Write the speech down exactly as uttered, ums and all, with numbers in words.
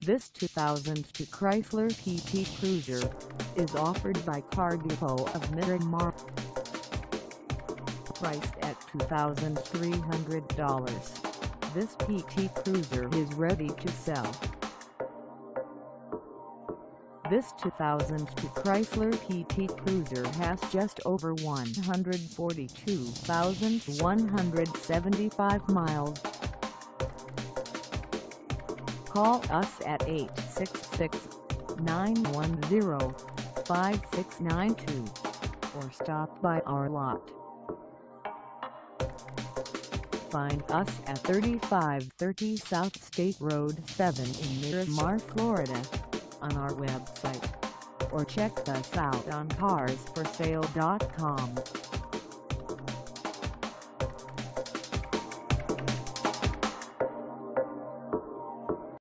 This two thousand two Chrysler P T Cruiser is offered by Car Depot of Miramar. Priced at two thousand three hundred dollars, this P T Cruiser is ready to sell. This two thousand two Chrysler P T Cruiser has just over one hundred forty-two thousand one hundred seventy-five miles. Call us at eight six six, nine one zero, five six nine two or stop by our lot. Find us at thirty-five thirty South State Road seven in Miramar, Florida, on our website, or check us out on cars for sale dot com.